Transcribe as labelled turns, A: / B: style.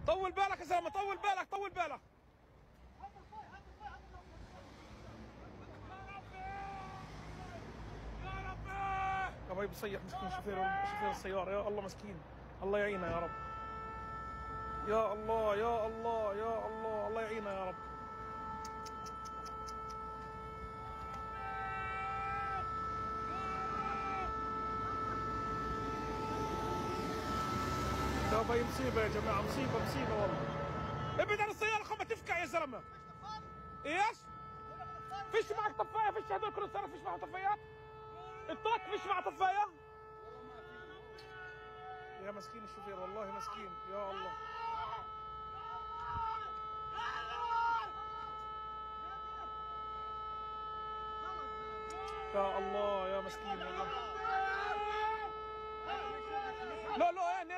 A: طول بالك يا زلمه، طول بالك طول بالك. يا ربي يا ربي بصيح مسكين شوفير السياره، يا الله مسكين، الله يعينه يا رب. يا الله يا الله يا الله، الله يعينه يا رب. لا باي مصيبه يا جماعه، مصيبه والله. ابعد عن السياره خب تفكع يا زلمه. ايش؟ فيش معك طفايه؟ فيش هذول كل السيارات فيش معهم طفايات؟ الترك فيش معه طفايه؟ يا مسكين الشوفير والله مسكين، يا الله. يا الله يا مسكين والله. لا لا